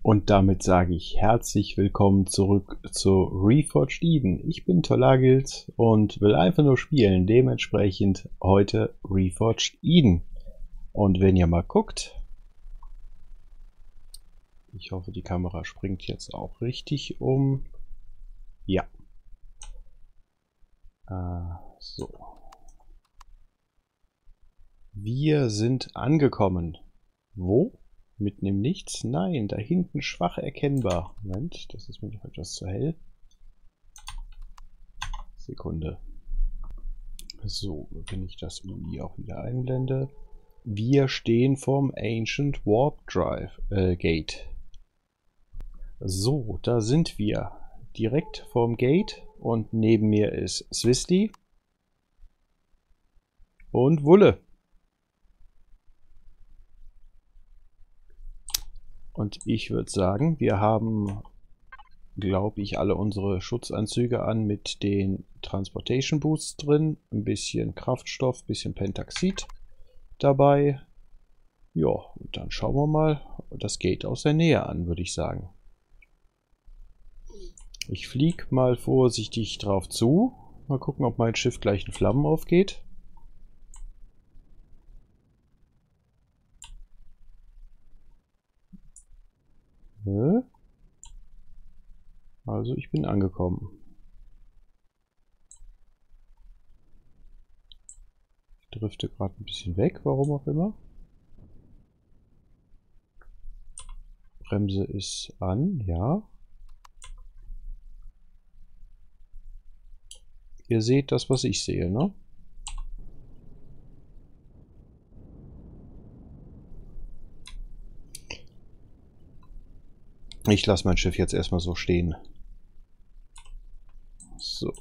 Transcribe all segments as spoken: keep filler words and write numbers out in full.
Und damit sage ich herzlich willkommen zurück zu Reforged Eden. Ich bin Tolagild und will einfach nur spielen, dementsprechend heute Reforged Eden. Und wenn ihr mal guckt, ich hoffe die Kamera springt jetzt auch richtig um. Ja. Äh, so. Wir sind angekommen. Wo? Mitten im Nichts? Nein, da hinten schwach erkennbar. Moment, das ist mir noch etwas zu hell. Sekunde. So, wenn ich das U I auch wieder einblende. Wir stehen vorm Ancient Warp Drive äh, Gate. So, da sind wir. Direkt vorm Gate und neben mir ist Swissly und Wulle. Und ich würde sagen, wir haben, glaube ich, alle unsere Schutzanzüge an mit den Transportation Boosts drin. Ein bisschen Kraftstoff, ein bisschen Pentaxid dabei. Ja, und dann schauen wir mal das Gate aus der Nähe an, würde ich sagen. Ich fliege mal vorsichtig drauf zu. Mal gucken, ob mein Schiff gleich in Flammen aufgeht. Also ich bin angekommen. Ich drifte gerade ein bisschen weg, warum auch immer. Bremse ist an, ja. Ihr seht das, was ich sehe, ne? Ich lasse mein Schiff jetzt erstmal so stehen. So.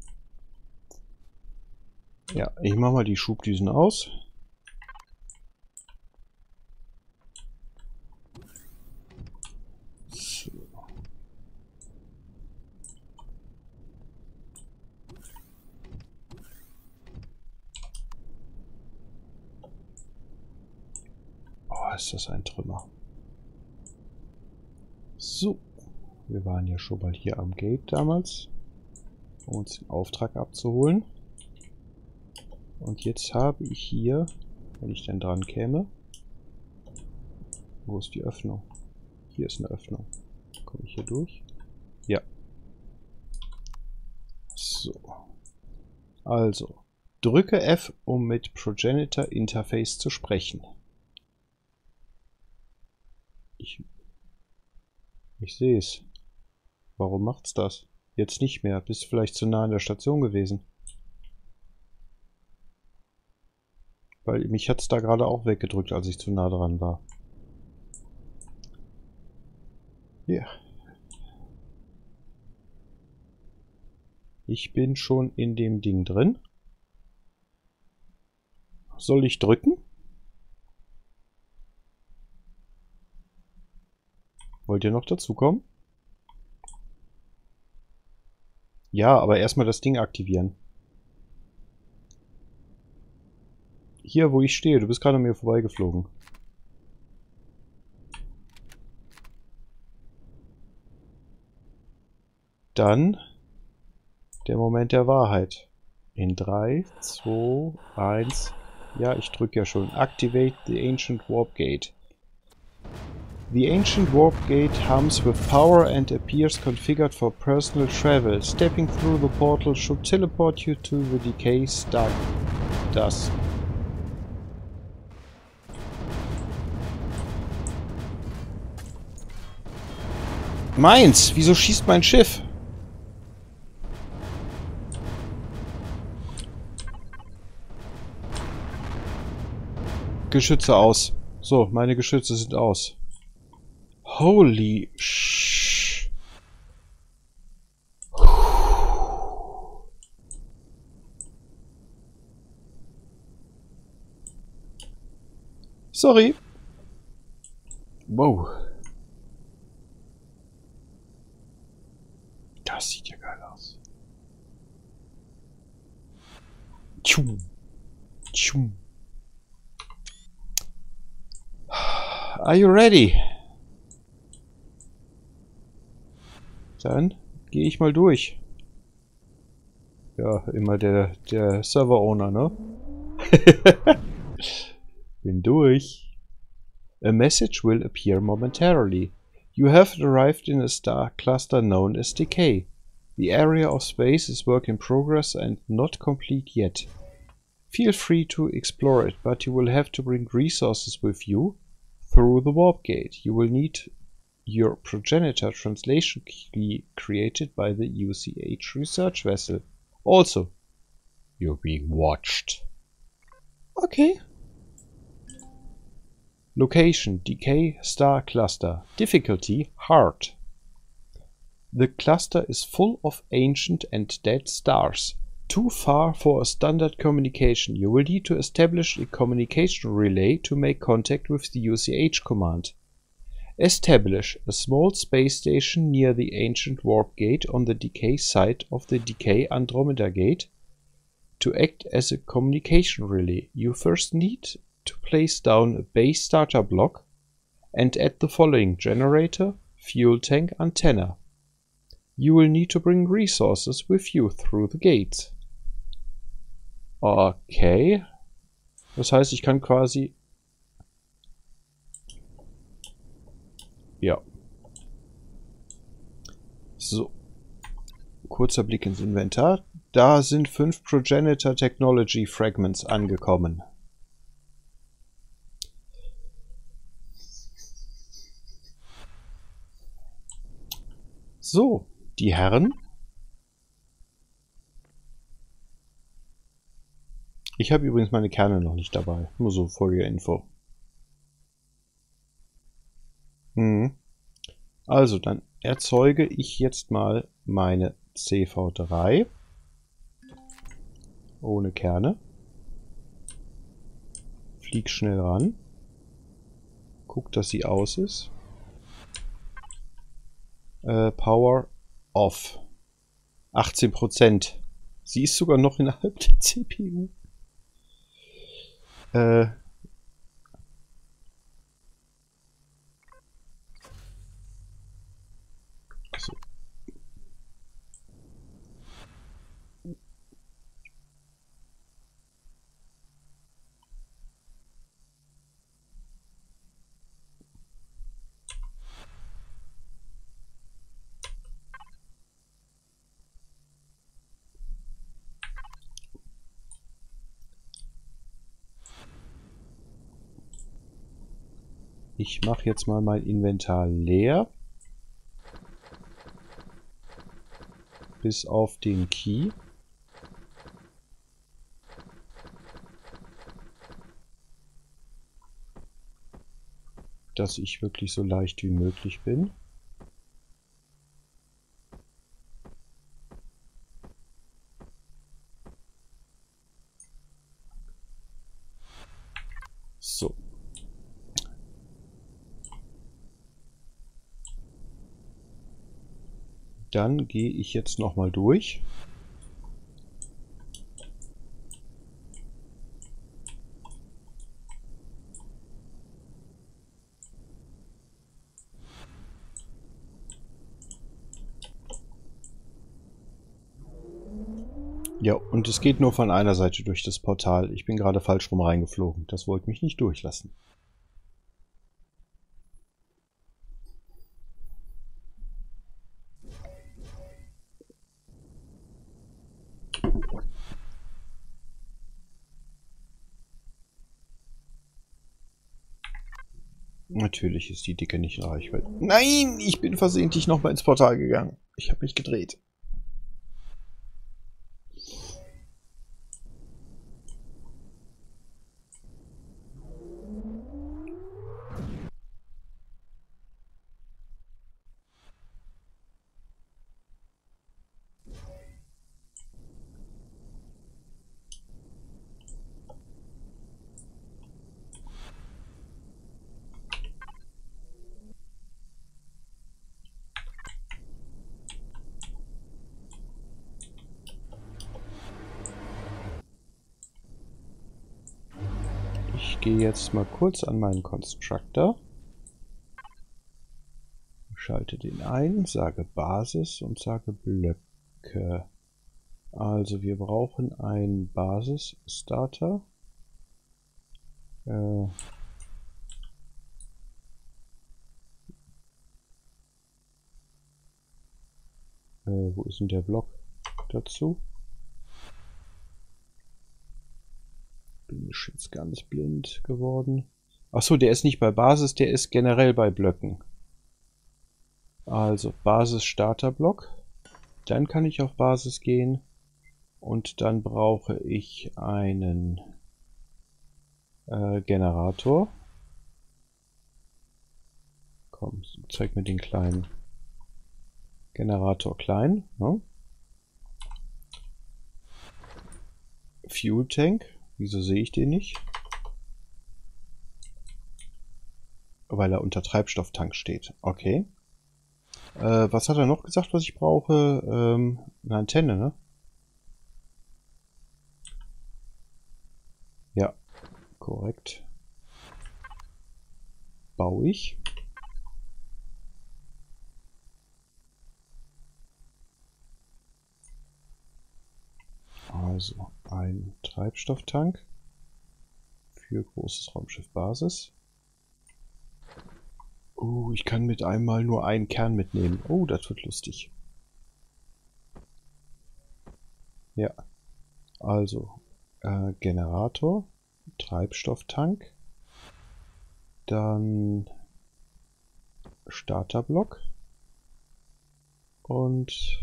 Ja, ich mache mal die Schubdüsen aus. So. Oh, ist das ein Trümmer. So. Wir waren ja schon mal hier am Gate damals, um uns den Auftrag abzuholen. Und jetzt habe ich hier, wenn ich denn dran käme, wo ist die Öffnung? Hier ist eine Öffnung. Komme ich hier durch? Ja. So. Also, drücke F, um mit Progenitor Interface zu sprechen. Ich, ich sehe es. Warum macht's das? Jetzt nicht mehr. Bist vielleicht zu nah an der Station gewesen. Weil mich hat es da gerade auch weggedrückt, als ich zu nah dran war. Ja. Ich bin schon in dem Ding drin. Soll ich drücken? Wollt ihr noch dazukommen? Ja, aber erstmal das Ding aktivieren. Hier, wo ich stehe. Du bist gerade an mir vorbeigeflogen. Dann der Moment der Wahrheit. In drei, zwei, eins. Ja, ich drücke ja schon. Activate the Ancient Warp Gate. The Ancient Warp Gate hums with power and appears configured for personal travel. Stepping through the portal should teleport you to the decay star dust. Meins! Wieso schießt mein Schiff? Geschütze aus. So, meine Geschütze sind aus. Holy sh... Sorry. Wow. Das sieht ja geil aus. Tschum. Tschum. Are you ready? Dann gehe ich mal durch. Ja, immer der, der Server-Owner, ne? Bin durch. A message will appear momentarily. You have arrived in a star cluster known as Decay. The area of space is work in progress and not complete yet. Feel free to explore it, but you will have to bring resources with you through the warp gate. You will need your progenitor translation key created by the U C H research vessel. Also, you're being watched. Okay. Location: Decay Star Cluster. Difficulty: Hard. The cluster is full of ancient and dead stars. Too far for a standard communication. You will need to establish a communication relay to make contact with the U C H command. Establish a small space station near the ancient warp gate on the Decay side of the Decay Andromeda Gate. To act as a communication relay, you first need to place down a base starter block and add the following: generator, fuel tank, antenna. You will need to bring resources with you through the gates. Okay. Das heißt, ich kann quasi... Ja. So. Kurzer Blick ins Inventar. Da sind fünf Progenitor Technology Fragments angekommen. So, die Herren. Ich habe übrigens meine Kerne noch nicht dabei. Nur so for your info. Hm. Also, dann erzeuge ich jetzt mal meine C V drei. Ohne Kerne. Flieg schnell ran. Guck, dass sie aus ist. Äh, Power off. achtzehn Prozent. Sie ist sogar noch innerhalb der C P U. Äh. So. Ich mache jetzt mal mein Inventar leer. Bis auf den Key. Dass ich wirklich so leicht wie möglich bin. So. Dann gehe ich jetzt noch mal durch. Ja, und es geht nur von einer Seite durch das Portal. Ich bin gerade falsch rum reingeflogen. Das wollte mich nicht durchlassen. Natürlich ist die Dicke nicht in Reichweite. Nein, ich bin versehentlich nochmal ins Portal gegangen. Ich habe mich gedreht. Ich gehe jetzt mal kurz an meinen Constructor. Schalte den ein, sage Basis und sage Blöcke. Also wir brauchen einen Basis-Starter. Äh, äh, wo ist denn der Block dazu? Bin ich jetzt ganz blind geworden. Achso, der ist nicht bei Basis, der ist generell bei Blöcken. Also Basis-Starter-Block. Dann kann ich auf Basis gehen. Und dann brauche ich einen äh, Generator. Komm, zeig mir den kleinen Generator klein. Ne? Fuel Tank. Wieso sehe ich den nicht? Weil er unter Treibstofftank steht. Okay. Äh, was hat er noch gesagt, was ich brauche? Ähm, eine Antenne, ne? Ja, korrekt. Baue ich. Also ein Treibstofftank für großes Raumschiff Basis. Oh, ich kann mit einmal nur einen Kern mitnehmen. Oh, das wird lustig. Ja, also äh, Generator, Treibstofftank, dann Starterblock und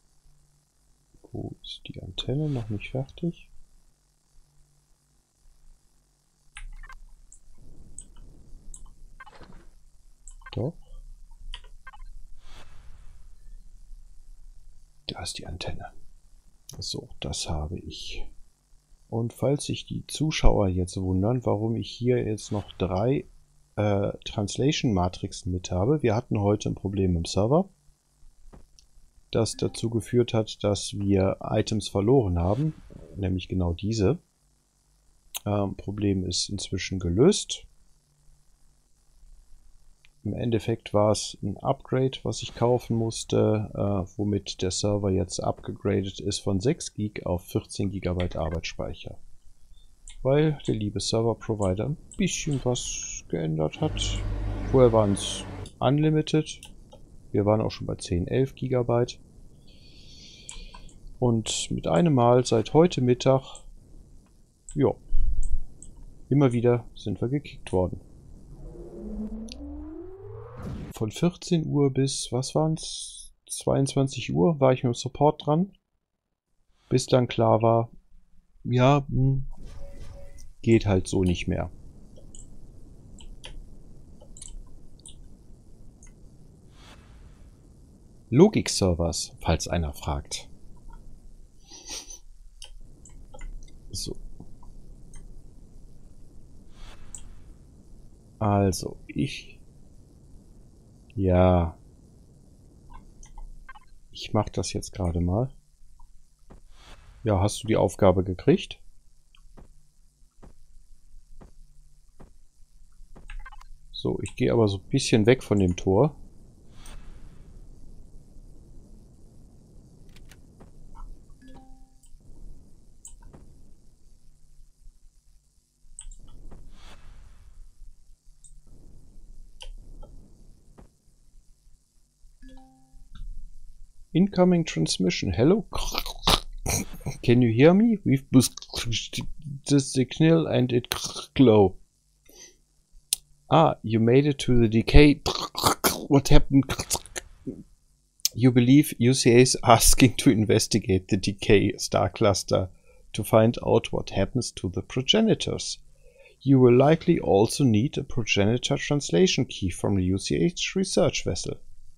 wo ist die Antenne? Noch nicht fertig. Doch. Da ist die Antenne. So, das habe ich. Und falls sich die Zuschauer jetzt wundern, warum ich hier jetzt noch drei äh, Translation-Matrixen mit habe. Wir hatten heute ein Problem im Server, das dazu geführt hat, dass wir Items verloren haben, nämlich genau diese. Ähm, Problem ist inzwischen gelöst. Im Endeffekt war es ein Upgrade, was ich kaufen musste, äh, womit der Server jetzt abgegradet ist von sechs Gig auf vierzehn Gigabyte Arbeitsspeicher. Weil der liebe Server-Provider ein bisschen was geändert hat. Vorher waren es Unlimited. Wir waren auch schon bei zehn, elf Gigabyte. Und mit einem Mal seit heute Mittag, ja, immer wieder sind wir gekickt worden. Von vierzehn Uhr bis, was waren es, zweiundzwanzig Uhr war ich mit dem Support dran. Bis dann klar war, ja, mh, geht halt so nicht mehr. Logik-Servers, falls einer fragt. So. Also, ich... Ja. Ich mache das jetzt gerade mal. Ja, hast du die Aufgabe gekriegt? So, ich gehe aber so ein bisschen weg von dem Tor. Incoming transmission. Hello? Can you hear me? We've boosted the signal and it glow. Ah, you made it to the decay. What happened? You believe U C A is asking to investigate the decay star cluster to find out what happens to the progenitors. You will likely also need a progenitor translation key from the U C H research vessel.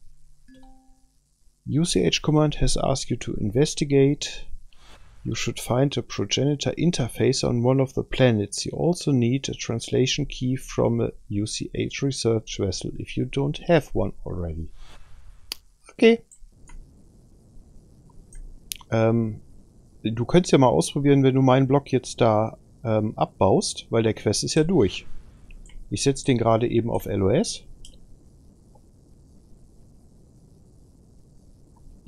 U C H command has asked you to investigate. You should find a progenitor interface on one of the planets. You also need a translation key from a U C H research vessel if you don't have one already. Okay. Ähm, du könntest ja mal ausprobieren, wenn du meinen Block jetzt da ähm, abbaust, weil der Quest ist ja durch. Ich setze den gerade eben auf L O S.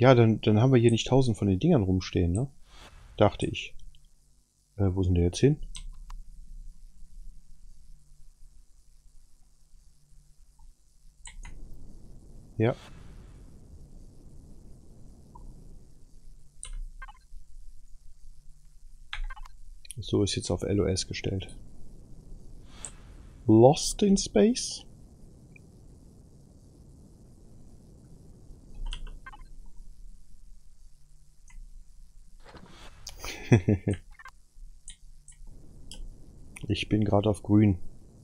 Ja, dann, dann haben wir hier nicht tausend von den Dingern rumstehen, ne? Dachte ich. Äh, wo sind die jetzt hin? Ja. So ist jetzt auf L O S gestellt. Lost in Space? Ich bin gerade auf grün.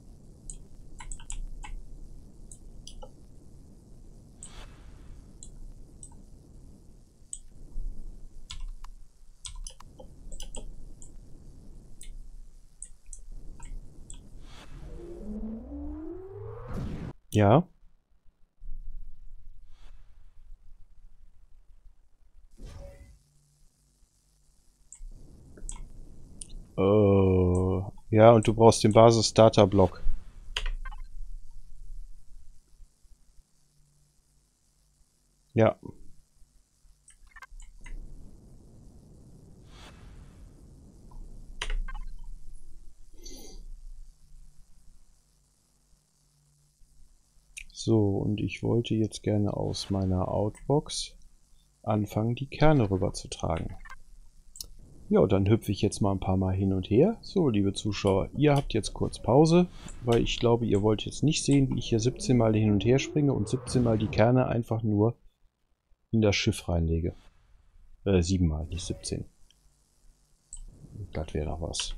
Ja. Äh, ja, und du brauchst den Basis-Data-Block. Ja. So, und ich wollte jetzt gerne aus meiner Outbox anfangen, die Kerne rüberzutragen. Ja, dann hüpfe ich jetzt mal ein paar Mal hin und her. So, liebe Zuschauer, ihr habt jetzt kurz Pause, weil ich glaube, ihr wollt jetzt nicht sehen, wie ich hier siebzehn Mal hin und her springe und siebzehn Mal die Kerne einfach nur in das Schiff reinlege. Äh, sieben Mal, nicht siebzehn. Das wäre noch was.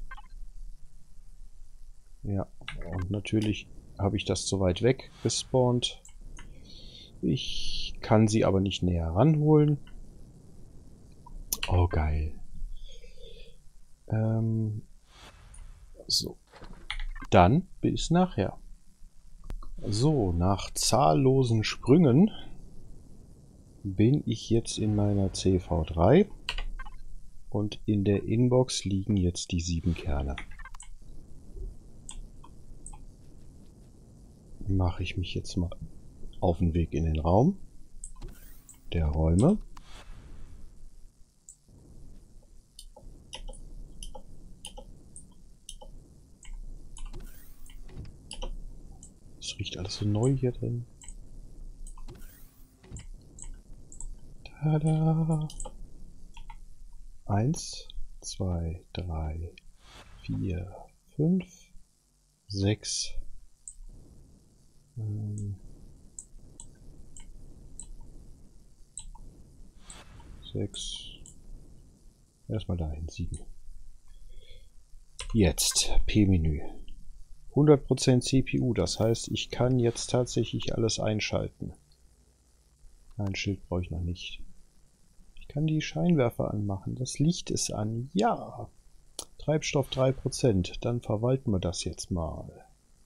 Ja, und natürlich habe ich das zu weit weg gespawnt. Ich kann sie aber nicht näher ranholen. Oh, geil. Ähm, so. Dann bis nachher. So, nach zahllosen Sprüngen bin ich jetzt in meiner C V drei und in der Inbox liegen jetzt die sieben Kerne. Mache ich mich jetzt mal auf den Weg in den Raum der Räume. Es riecht alles so neu hier drin. Tada! Eins, zwei, drei, vier, fünf, sechs. Ähm, sechs. Erstmal dahin, sieben. Jetzt P-Menü. hundert Prozent C P U, das heißt, ich kann jetzt tatsächlich alles einschalten. Ein Schild brauche ich noch nicht. Ich kann die Scheinwerfer anmachen. Das Licht ist an. Ja! Treibstoff drei Prozent. Dann verwalten wir das jetzt mal.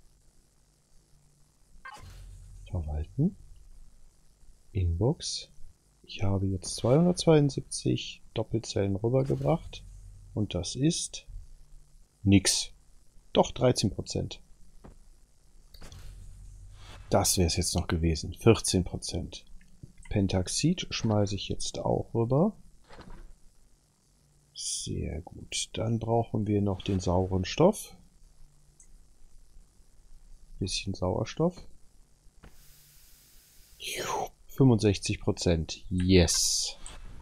Verwalten. Inbox. Ich habe jetzt zweihundertzweiundsiebzig Doppelzellen rübergebracht. Und das ist nix. Doch dreizehn Prozent. Das wäre es jetzt noch gewesen. vierzehn Prozent. Pentaxid schmeiße ich jetzt auch rüber. Sehr gut. Dann brauchen wir noch den sauren Stoff. Bisschen Sauerstoff. fünfundsechzig Prozent. Yes.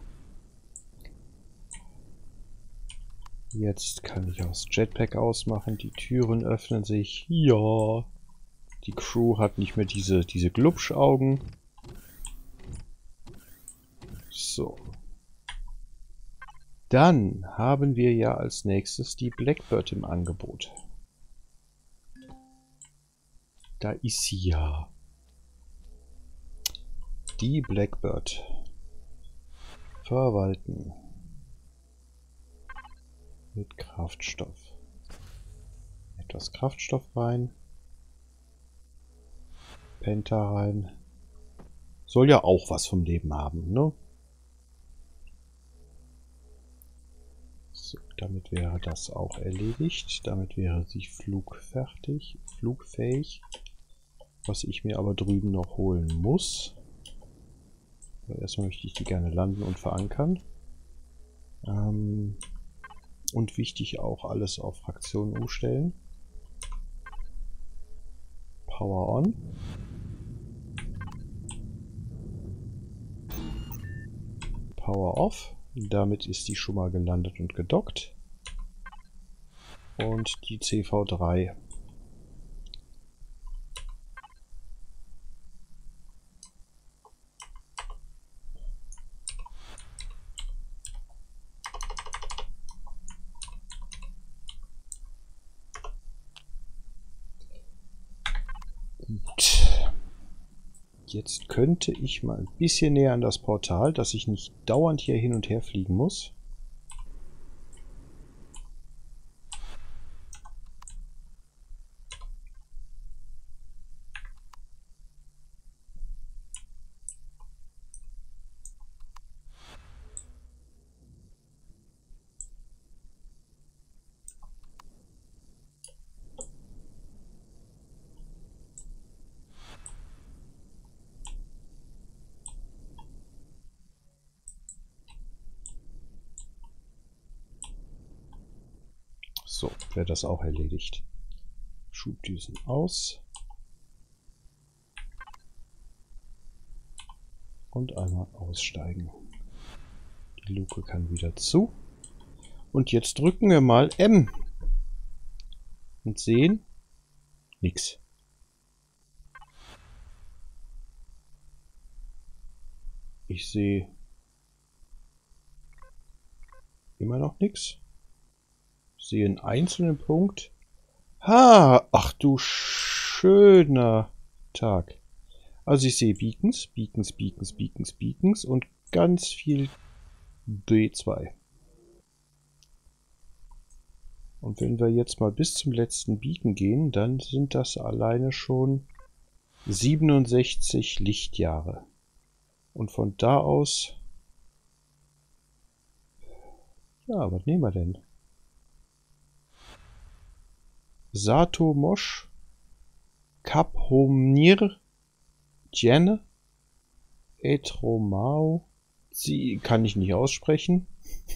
Jetzt kann ich auch das Jetpack ausmachen. Die Türen öffnen sich. Ja. Die Crew hat nicht mehr diese, diese Glubschaugen. So. Dann haben wir ja als nächstes die Blackbird im Angebot. Da ist sie ja. Die Blackbird. Verwalten. Mit Kraftstoff. Etwas Kraftstoff rein. Penta rein. Soll ja auch was vom Leben haben, ne? So, damit wäre das auch erledigt. Damit wäre sie flugfertig, flugfähig. Was ich mir aber drüben noch holen muss, Aber erstmal möchte ich die gerne landen und verankern. Ähm, und wichtig auch alles auf Fraktionen umstellen. Power on. Power off. Damit ist die schon mal gelandet und gedockt. Und die C V drei. Gut. Jetzt könnte ich mal ein bisschen näher an das Portal, dass ich nicht dauernd hier hin und her fliegen muss. So, wäre das auch erledigt. Schubdüsen aus. Und einmal aussteigen. Die Luke kann wieder zu. Und jetzt drücken wir mal M. Und sehen nix. Ich sehe immer noch nichts. Ich sehe einen einzelnen Punkt. Ha! Ach du schöner Tag. Also ich sehe Beacons, Beacons, Beacons, Beacons, Beacons und ganz viel D zwei. Und wenn wir jetzt mal bis zum letzten Beacon gehen, dann sind das alleine schon siebenundsechzig Lichtjahre. Und von da aus... Ja, was nehmen wir denn? Sato Mosch, Kap Homnir, Djenne, Etromao, sie kann ich nicht aussprechen.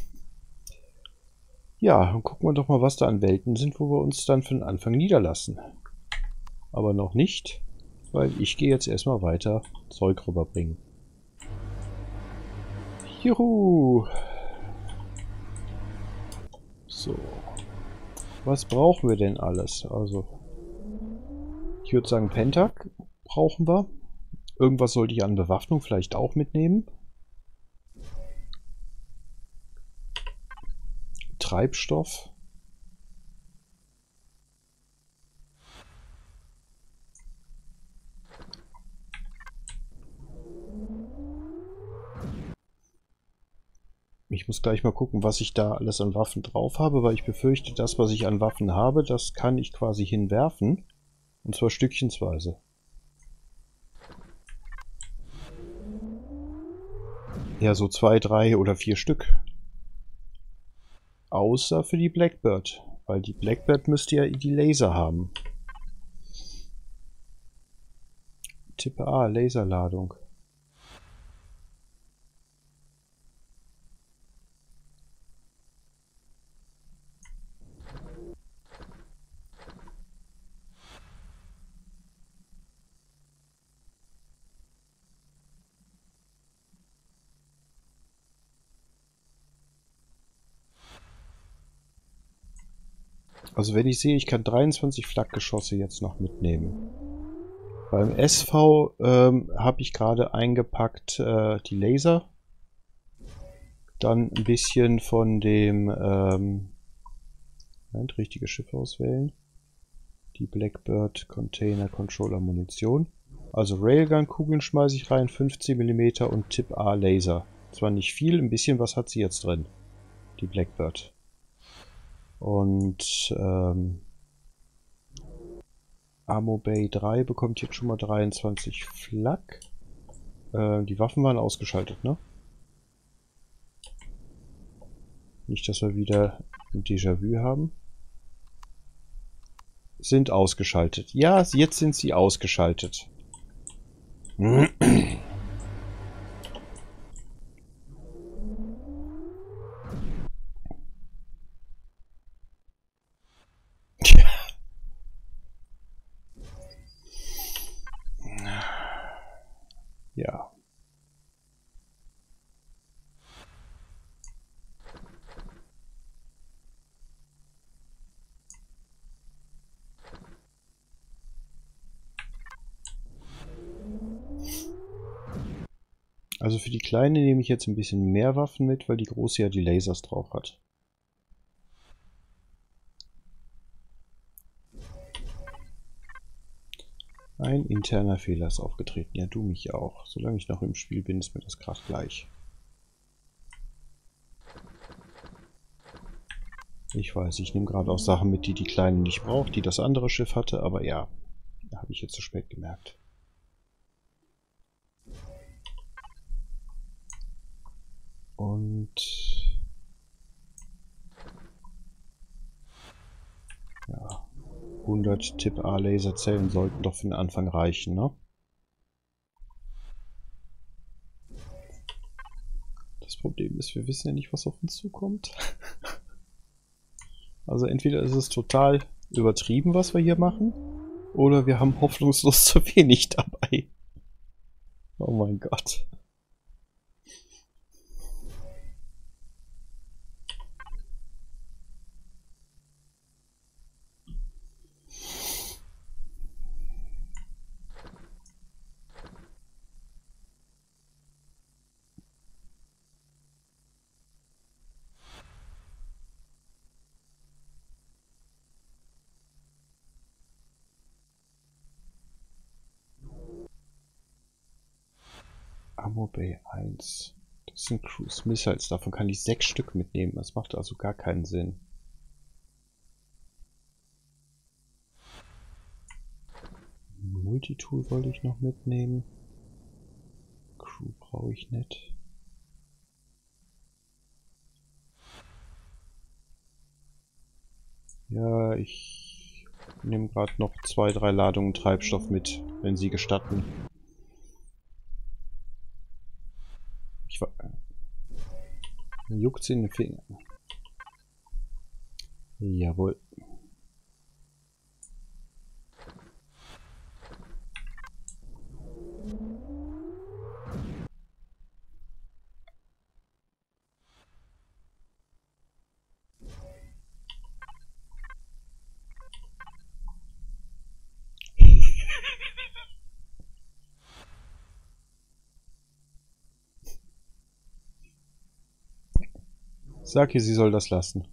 Ja, dann gucken wir doch mal, was da an Welten sind, wo wir uns dann für den Anfang niederlassen. Aber noch nicht, weil ich gehe jetzt erstmal weiter Zeug rüberbringen. Juhu! So. Was brauchen wir denn alles? Also, ich würde sagen, Pentak brauchen wir. Irgendwas sollte ich an Bewaffnung vielleicht auch mitnehmen. Treibstoff. Ich muss gleich mal gucken, was ich da alles an Waffen drauf habe, weil ich befürchte, das, was ich an Waffen habe, das kann ich quasi hinwerfen. Und zwar stückchensweise. Ja, so zwei, drei oder vier Stück. Außer für die Blackbird. Weil die Blackbird müsste ja die Laser haben. Tippe A, Laserladung. Also wenn ich sehe, ich kann dreiundzwanzig Flakgeschosse jetzt noch mitnehmen. Beim S V ähm, habe ich gerade eingepackt äh, die Laser. Dann ein bisschen von dem ähm, Moment, richtige Schiff auswählen. Die Blackbird Container Controller Munition. Also Railgun Kugeln schmeiße ich rein, fünfzehn Millimeter und Tipp A Laser. Zwar nicht viel, ein bisschen was hat sie jetzt drin. Die Blackbird. Und ähm, Ammo Bay drei bekommt jetzt schon mal dreiundzwanzig Flak. Äh, die Waffen waren ausgeschaltet, ne? Nicht, dass wir wieder ein Déjà-vu haben. Sind ausgeschaltet. Ja, jetzt sind sie ausgeschaltet. Ja. Also für die Kleine nehme ich jetzt ein bisschen mehr Waffen mit, weil die Große ja die Lasers drauf hat. Ein interner Fehler ist aufgetreten. Ja, du mich auch. Solange ich noch im Spiel bin, ist mir das gerade gleich. Ich weiß, ich nehme gerade auch Sachen mit, die die Kleine nicht braucht, die das andere Schiff hatte, aber ja, da habe ich jetzt zu spät gemerkt. Und ja, hundert Typ A Laserzellen sollten doch für den Anfang reichen, ne? Das Problem ist, wir wissen ja nicht, was auf uns zukommt. Also entweder ist es total übertrieben, was wir hier machen, oder wir haben hoffnungslos zu wenig dabei. Oh mein Gott. Ammo Bay eins. Das sind Cruise Missiles. Davon kann ich sechs Stück mitnehmen. Das macht also gar keinen Sinn. Multitool wollte ich noch mitnehmen. Crew brauche ich nicht. Ja, ich nehme gerade noch zwei, drei Ladungen Treibstoff mit, wenn Sie gestatten. Ich war... Juckt's in den Finger. Jawohl. Sag ihr, sie soll das lassen.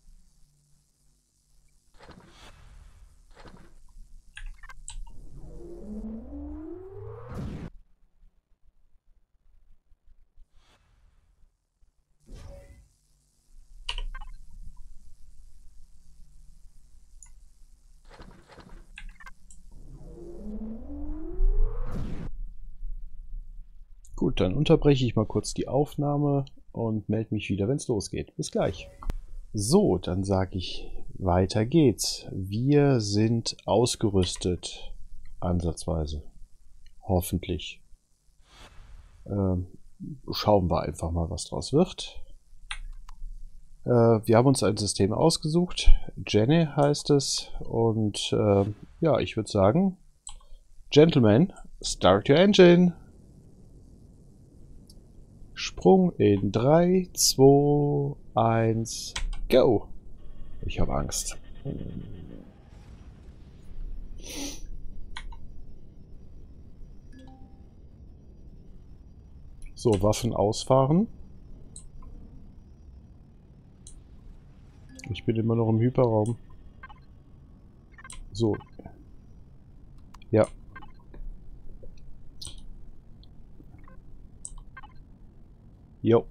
Gut, dann unterbreche ich mal kurz die Aufnahme und melde mich wieder, wenn es losgeht. Bis gleich. So, dann sage ich, weiter geht's. Wir sind ausgerüstet. Ansatzweise. Hoffentlich. Ähm, schauen wir einfach mal, was draus wird. Äh, wir haben uns ein System ausgesucht. Jenny heißt es. Und äh, ja, ich würde sagen, Gentlemen, start your engine. Sprung in drei, zwei, eins, go! Ich habe Angst. So, Waffen ausfahren. Ich bin immer noch im Hyperraum. So. Ja. Jo.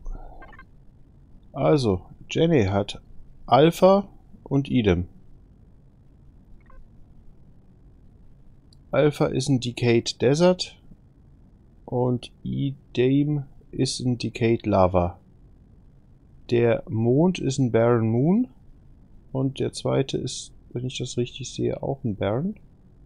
Also, Jenny hat Alpha und Idem. Alpha ist ein Decayed Desert und Idem ist ein Decayed Lava. Der Mond ist ein Barren Moon und der zweite ist, wenn ich das richtig sehe, auch ein Barren.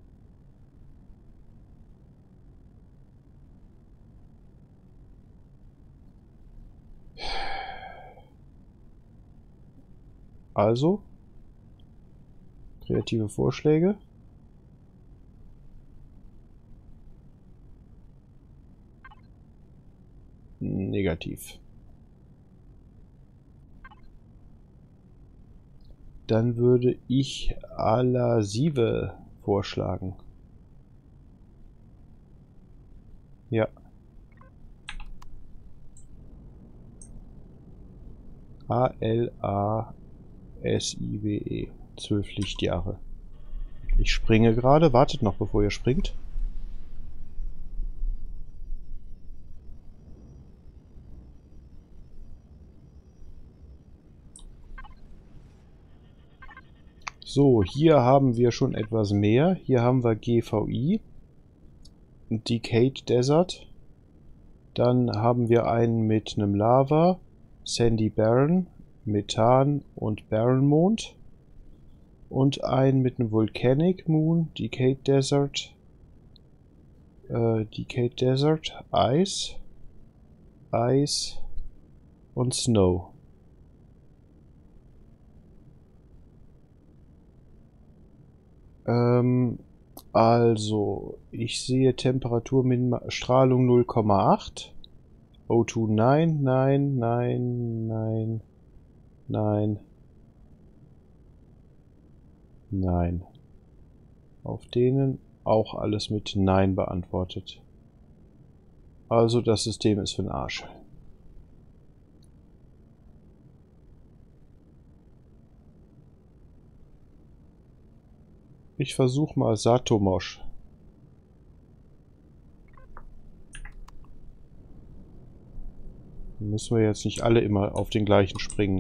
Also, kreative Vorschläge. negativ. Dann würde ich Alasive vorschlagen. Ja. A L A S I W E. Zwölf Lichtjahre. Ich springe gerade. Wartet noch, bevor ihr springt. So, hier haben wir schon etwas mehr. Hier haben wir G V I. Decayed Desert. Dann haben wir einen mit einem Lava. Sandy Barren, Methan und Barren Mond. Und einen mit einem Volcanic Moon, Decayed Desert, äh, Decayed Desert, Ice, Ice und Snow. Ähm, also, ich sehe Temperatur mit Strahlung null Komma acht. O zwei, nein, nein, nein, nein, nein, nein. Auf denen auch alles mit Nein beantwortet. Also das System ist für den Arsch. Ich versuche mal Satomosh. Müssen wir jetzt nicht alle immer auf den gleichen springen.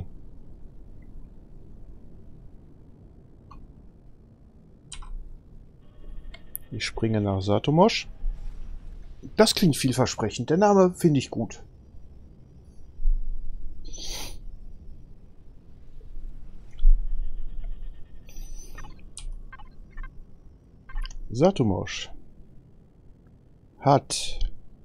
Ich springe nach Satomosh. Das klingt vielversprechend. Der Name finde ich gut. Satomosh hat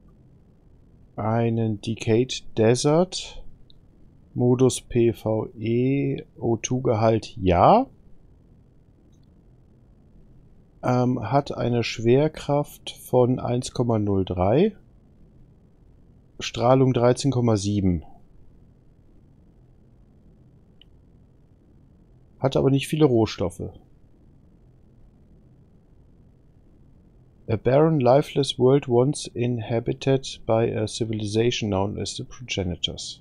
einen Decayed Desert, Modus PvE, O zwei Gehalt ja, ähm, hat eine Schwerkraft von eins Komma null drei, Strahlung dreizehn Komma sieben. Hat aber nicht viele Rohstoffe. A barren, lifeless world once inhabited by a civilization known as the Progenitors.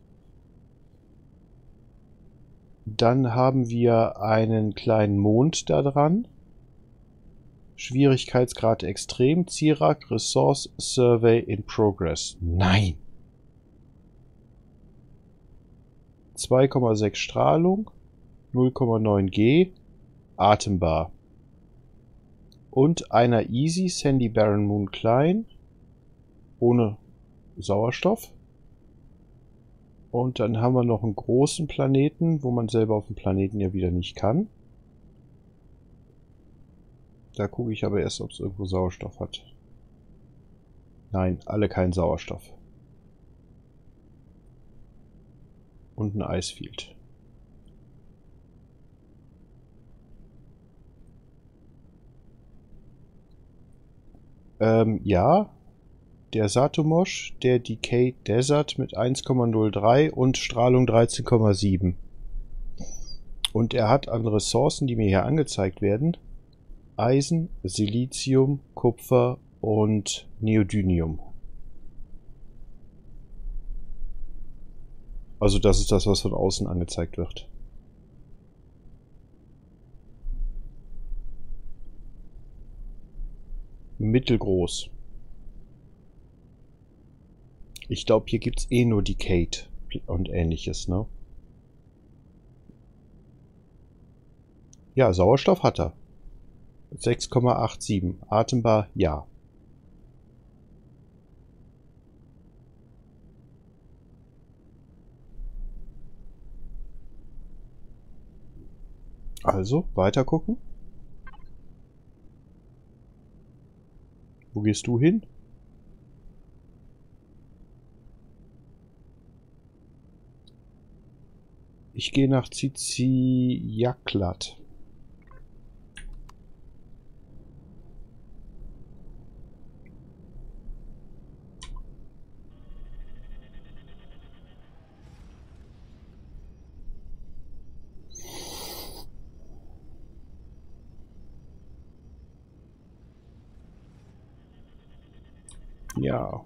Dann haben wir einen kleinen Mond da dran. Schwierigkeitsgrad extrem. Zirak Resource Survey in Progress. Nein! zwei Komma sechs Strahlung. null Komma neun G. Atembar. Und einer Easy Sandy Barren Moon Klein. Ohne Sauerstoff. Und dann haben wir noch einen großen Planeten, wo man selber auf dem Planeten ja wieder nicht kann. Da gucke ich aber erst, ob es irgendwo Sauerstoff hat. Nein, alle keinen Sauerstoff. Und ein Icefield. Ähm, ja. Der Satomosh, der Decayed Desert mit eins Komma null drei und Strahlung dreizehn Komma sieben. Und er hat an Ressourcen, die mir hier angezeigt werden, Eisen, Silizium, Kupfer und Neodymium. Also das ist das, was von außen angezeigt wird. Mittelgroß. Ich glaube, hier gibt es eh nur Decayed und ähnliches, ne? Ja, Sauerstoff hat er. sechs Komma siebenundachtzig. Atembar, ja. Also, weiter gucken. Wo gehst du hin? Ich gehe nach Tsitsiaklat. Ja.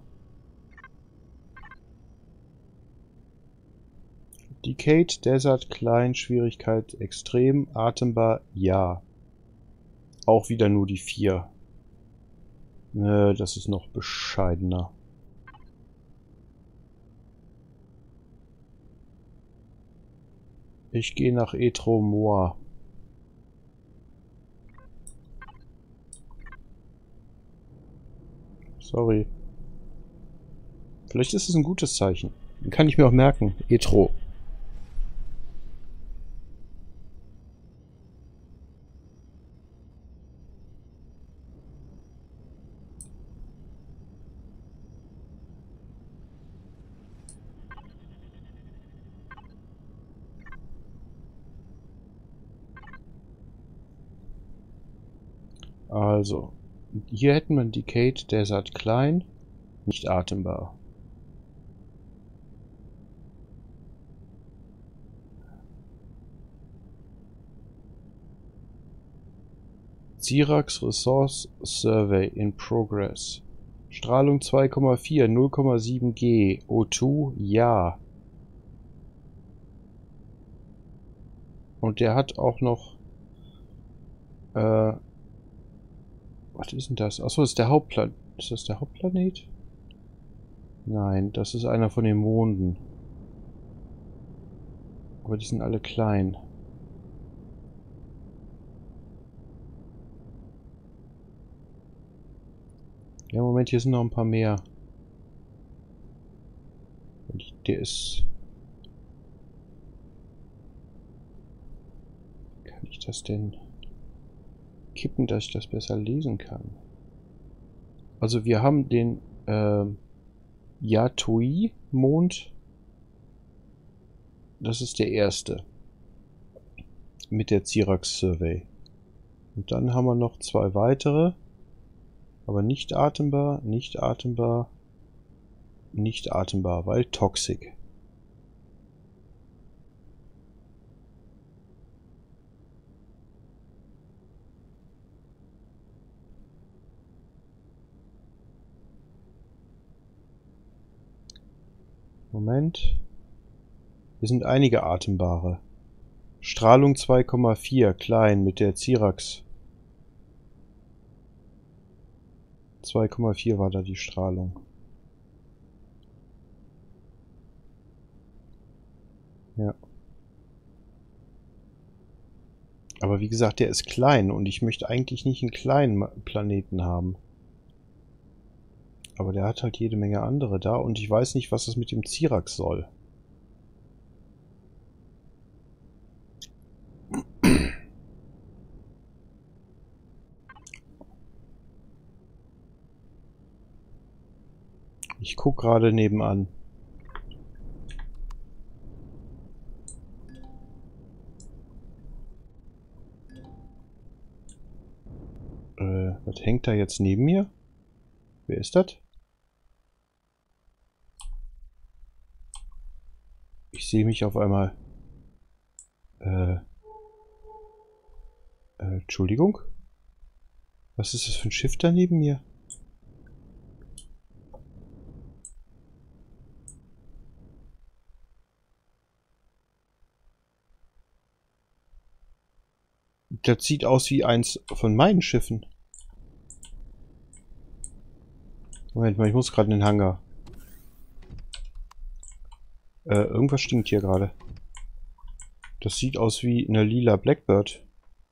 Decayed Desert, klein, Schwierigkeit extrem, atembar, ja. Auch wieder nur die vier. Nö, das ist noch bescheidener. Ich gehe nach Etromor. Sorry. Vielleicht ist es ein gutes Zeichen. Kann ich mir auch merken. Etro. Also, hier hätten wir Decayed Desert klein, nicht atembar. Cyrax Resource Survey in Progress. Strahlung zwei Komma vier, null Komma sieben G. O zwei, ja. Und der hat auch noch... Äh, was ist denn das? Achso, das ist der Hauptplanet. Ist das der Hauptplanet? Nein, das ist einer von den Monden. Aber die sind alle klein. Ja, Moment, hier sind noch ein paar mehr. Der ist... Kann ich das denn kippen, dass ich das besser lesen kann? Also wir haben den äh, Yatui-Mond. Das ist der erste. Mit der Cyrax Survey. Und dann haben wir noch zwei weitere. Aber nicht atembar, nicht atembar, nicht atembar, weil toxic. Moment. Hier sind einige atembare. Strahlung zwei Komma vier, klein, mit der Cyrax. zwei Komma vier war da die Strahlung. Ja. Aber wie gesagt, der ist klein und ich möchte eigentlich nicht einen kleinen Planeten haben. Aber der hat halt jede Menge andere da und ich weiß nicht, was das mit dem Cyrax soll. Ich gucke gerade nebenan. Äh, was hängt da jetzt neben mir? Wer ist das? Ich sehe mich auf einmal. Äh, äh, Entschuldigung? Was ist das für ein Schiff da neben mir? Das sieht aus wie eins von meinen Schiffen. Moment mal, ich muss gerade in den Hangar. Äh, irgendwas stinkt hier gerade. Das sieht aus wie eine lila Blackbird.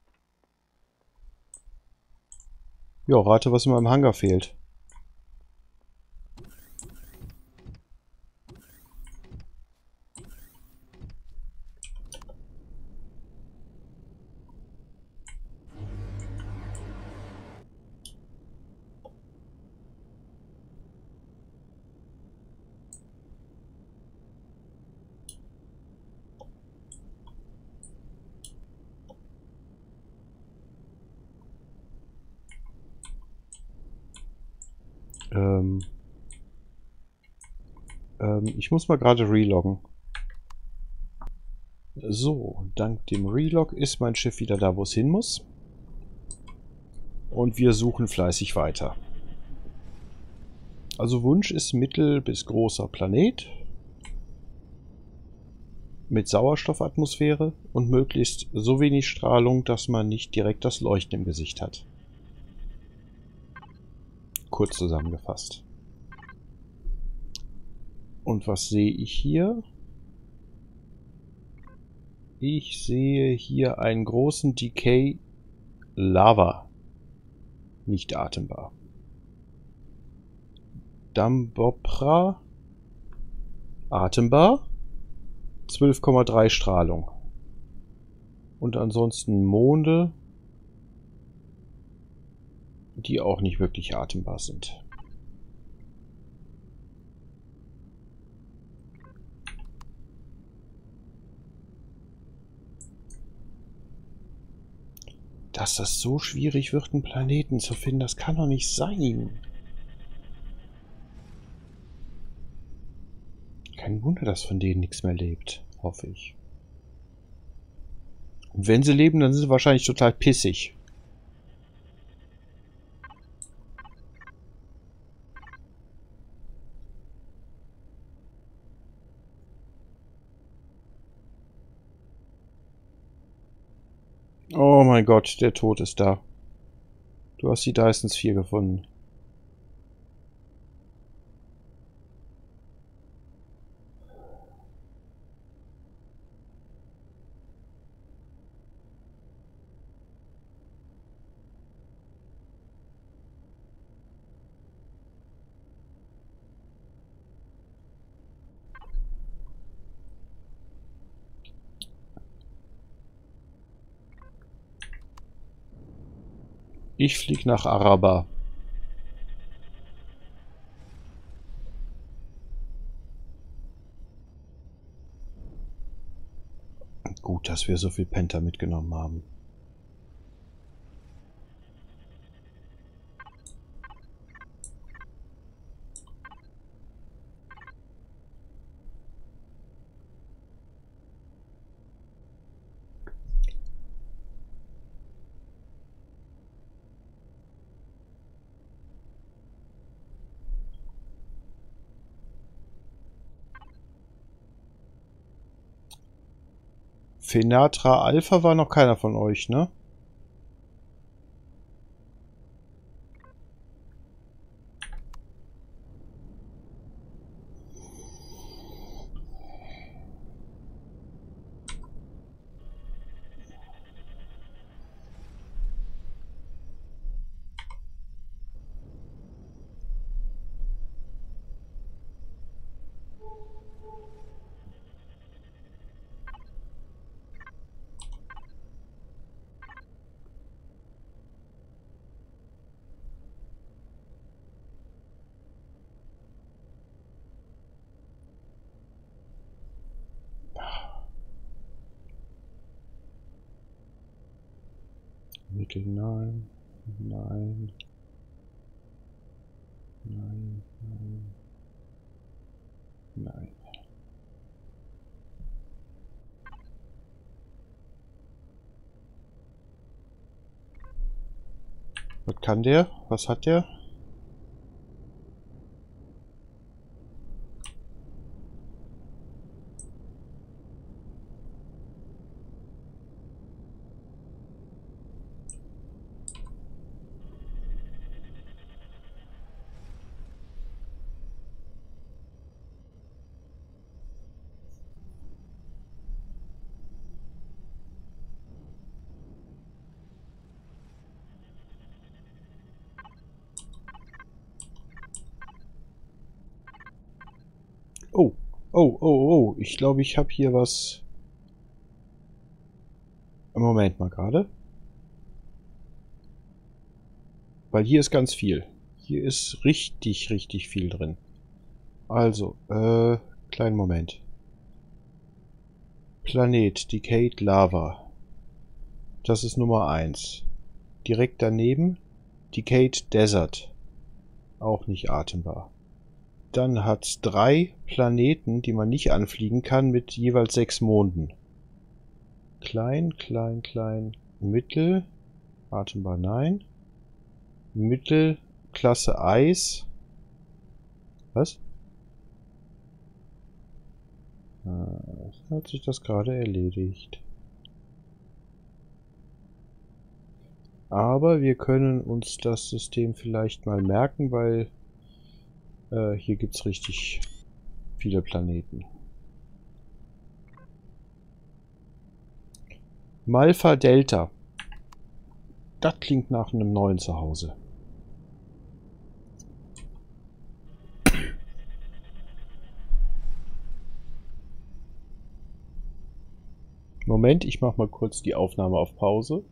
Ja, rate, was in meinem Hangar fehlt. Ähm, ähm, ich muss mal gerade reloggen. So, dank dem Relog ist mein Schiff wieder da, wo es hin muss. Und wir suchen fleißig weiter. Also Wunsch ist mittel- bis großer Planet mit Sauerstoffatmosphäre und möglichst so wenig Strahlung, dass man nicht direkt das Leuchten im Gesicht hat. Kurz zusammengefasst. Und was sehe ich hier? Ich sehe hier einen großen Decay Lava. Nicht atembar. Dambopra. Atembar. zwölf Komma drei Strahlung. Und ansonsten Monde, die auch nicht wirklich atembar sind. Dass das so schwierig wird, einen Planeten zu finden, das kann doch nicht sein. Kein Wunder, dass von denen nichts mehr lebt, hoffe ich. Und wenn sie leben, dann sind sie wahrscheinlich total pissig. Oh mein Gott, der Tod ist da. Du hast die Dyson Sphere gefunden. Ich fliege nach Araba. Gut, dass wir so viel Penta mitgenommen haben. Fenatra Alpha war noch keiner von euch, ne? Mittel, nein, nein, nein, nein, nein. Was kann der? Was hat der? Oh, oh, oh, oh. Ich glaube, ich habe hier was... Moment mal gerade. Weil hier ist ganz viel. Hier ist richtig, richtig viel drin. Also, äh, kleinen Moment. Planet, Decayed Lava. Das ist Nummer eins. Direkt daneben, Decayed Desert. Auch nicht atembar. Dann hat es drei Planeten, die man nicht anfliegen kann, mit jeweils sechs Monden. Klein, klein, klein, mittel, atembar nein. Mittel, Klasse Eis. Was? Hat sich das gerade erledigt. Aber wir können uns das System vielleicht mal merken, weil äh, hier gibt es richtig viele Planeten. Malfa Delta. Das klingt nach einem neuen Zuhause. Moment, ich mache mal kurz die Aufnahme auf Pause.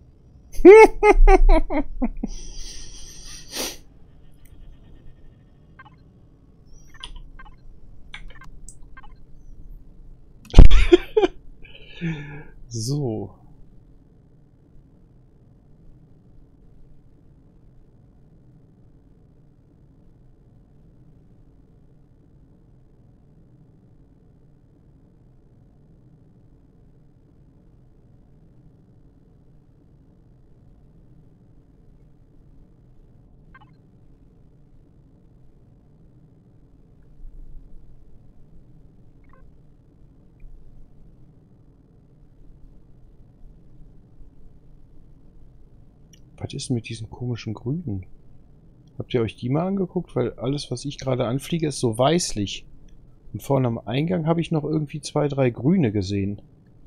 So. Was ist denn mit diesen komischen Grünen? Habt ihr euch die mal angeguckt? Weil alles, was ich gerade anfliege, ist so weißlich. Und vorne am Eingang habe ich noch irgendwie zwei, drei Grüne gesehen.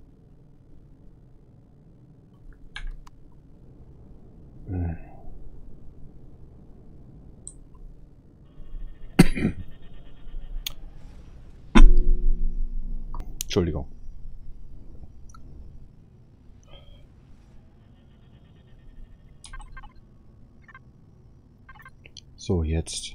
Hm. Entschuldigung. So, jetzt.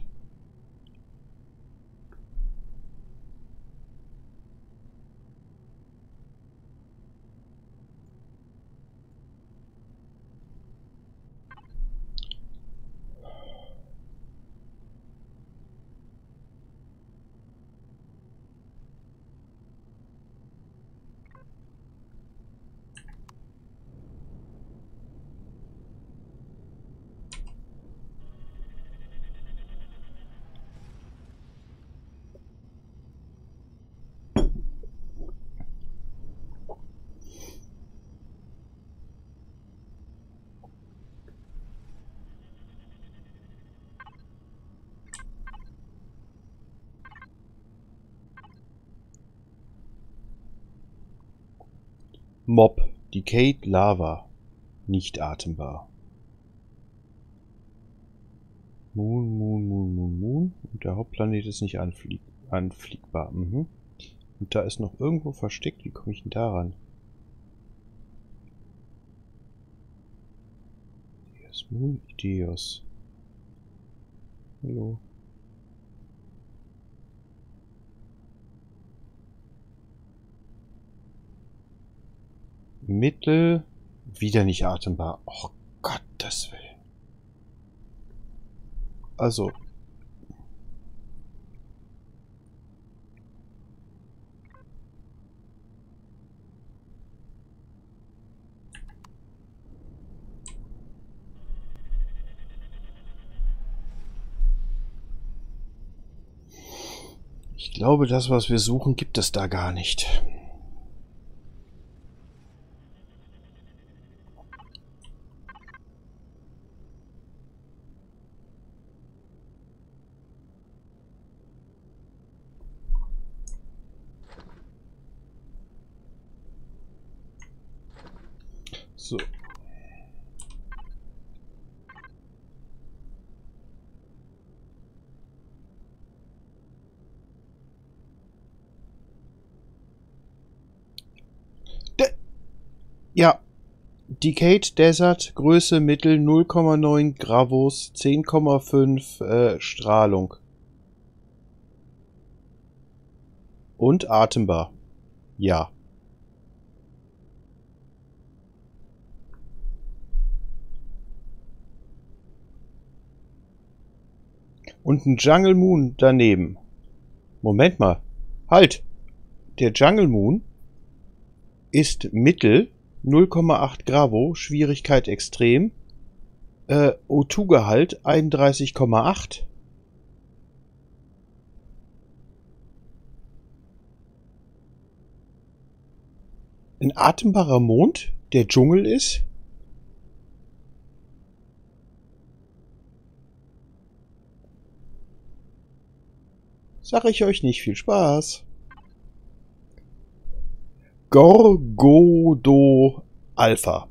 Mob. Decayed Lava. Nicht atembar. Moon, Moon, Moon, Moon, Moon. Und der Hauptplanet ist nicht anflieg anfliegbar. Mhm. Und da ist noch irgendwo versteckt. Wie komme ich denn da ran? Hier ist Moon Ideos. Hallo. Mittel. Wieder nicht atembar. Oh Gottes Willen. Also. Ich glaube, das, was wir suchen, gibt es da gar nicht. So. De ja. Decayed Desert, Größe Mittel null Komma neun Gravos, zehn Komma fünf äh, Strahlung. Und atembar. Ja. Und ein Jungle Moon daneben. Moment mal. Halt! Der Jungle Moon ist Mittel, null Komma acht Gravo, Schwierigkeit extrem, äh, O zwei Gehalt einunddreißig Komma acht. Ein atembarer Mond, der Dschungel ist? Sag ich euch nicht. Viel Spaß. Gorgodo Alpha.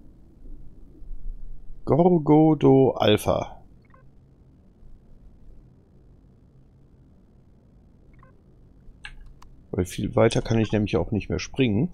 Gorgodo Alpha. Weil viel weiter kann ich nämlich auch nicht mehr springen.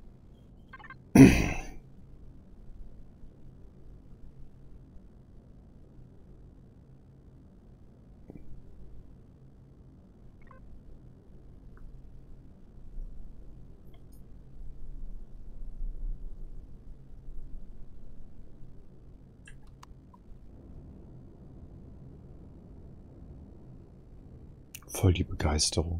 Voll die Begeisterung.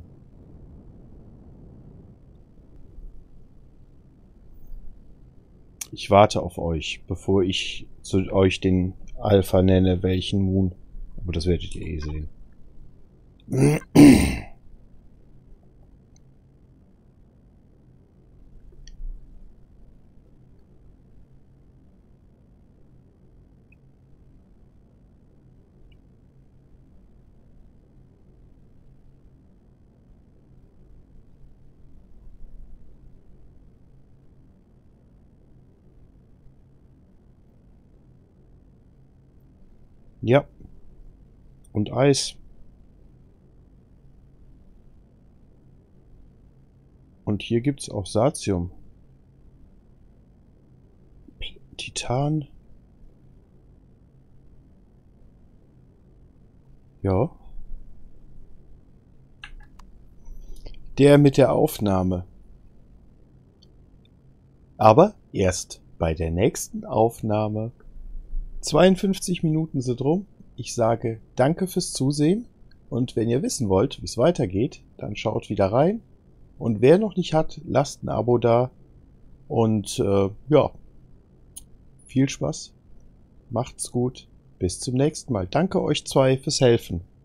Ich warte auf euch, bevor ich zu euch den Alpha nenne, welchen Moon. Aber das werdet ihr eh sehen. Ja. Und Eis. Und hier gibt's auch Satium. Titan. Ja. Der mit der Aufnahme. Aber erst bei der nächsten Aufnahme. zweiundfünfzig Minuten sind rum. Ich sage danke fürs Zusehen. Und wenn ihr wissen wollt, wie es weitergeht, dann schaut wieder rein. Und wer noch nicht hat, lasst ein Abo da. Und äh, ja, viel Spaß. Macht's gut. Bis zum nächsten Mal. Danke euch zwei fürs Helfen.